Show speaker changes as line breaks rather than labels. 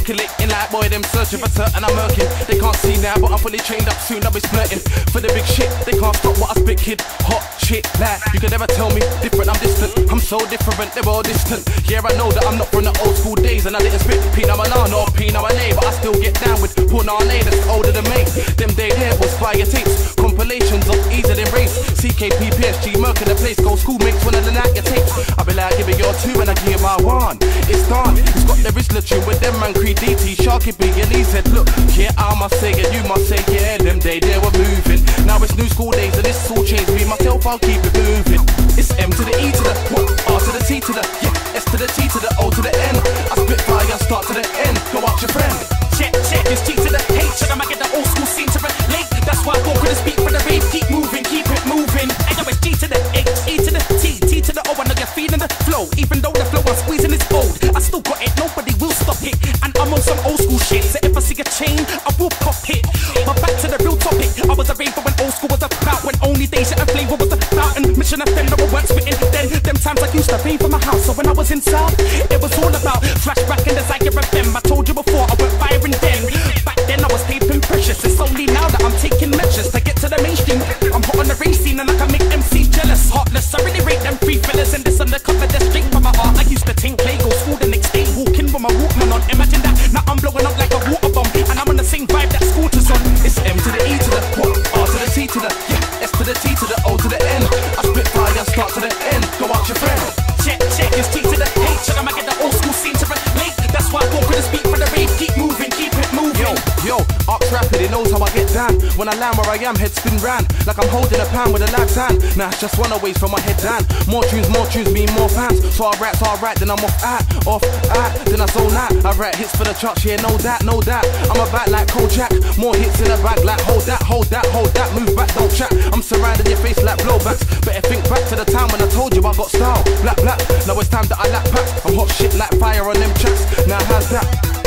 percolating like boy, them searching for certain I'm murking. They can't see now, but I'm fully trained up, soon I'll be splurting. For the big shit, they can't stop what I spit, kid. Hot shit, like, you can never tell me different, I'm distant. I'm so different, they're all distant. Yeah, I know that I'm not from the old school days, and I didn't spit Pinot Banana or Pinot Banana, but I still get down with Punane that's older than me. Them day there was fire tapes, compilations of easier than race. CKP, PSG, Merc in the place, go school mates when I learn out your tapes. I be like, give it your two and I give my one. It's done, it's got the Rizzler tune with them man Creed DT, Sharky B and he said, look, yeah, I must say it, you must say, yeah, them day they were moving. Now it's new school days and it's all changed. Me myself, I'll keep it moving. It's M to the E to the what? R to the T to the yeah, S to the T to the O to the N. I spit fire, start to the end. Go out your friend.
Check, it's G to the H, and I might get the old school scene to relate. That's why I go with the speak for the rave. Keep moving, keep it moving. And now it's G to the H, E to the T, T to the O. I know you're feeling the flow. Even though the flow I'm squeezing is old, I still got it, nobody will stop it. And I'm on some old school shit, so if I see a chain, I will pop it. But back to the real topic, I was a raver when old school was about, when only Deja and Flavor was about, and Mission Offender weren't spitting. Then, them times I used to rave for my house, so when I was in South, it was all about flashback and desire of them. I told you before, I went firing then. Back then I was taping precious, it's only now that I'm taking measures to get to the mainstream. I'm hot on the race scene and I can make MCs jealous. Heartless, I really rate them free fellas, and this undercover, they're straight from my heart. I used to think play, go school the next day, walking with my Walkman on. Imagine that, now I'm blowing up like a water bomb, and I'm on the same vibe that Scooter's on. It's M to the E to the what? R to the T to the yeah, S to the T to the O to the N. I spit fire, start to the end. Go out your friend. Check, it's T to the H, and I might get the old school scene to relate. That's why I go with the speak for the rave. Keep moving, keep it moving.
Yo, Ox rapid, he knows how I get down. When I land where I am, head spin round like I'm holding a pan with a lad's hand. Nah, it's just one away from my head down. More tunes, mean more fans. So I write, then I'm off, then I zone out. I write hits for the charts, yeah, no doubt. I'm about like Kojak, more hits in the bag like hold that, move back, don't chat. I'm surrounding your face like blowbacks. Better think back to the time when I told you I got style, black. Now it's time that I lap packs. I'm hot shit like fire on them tracks. Now how's that?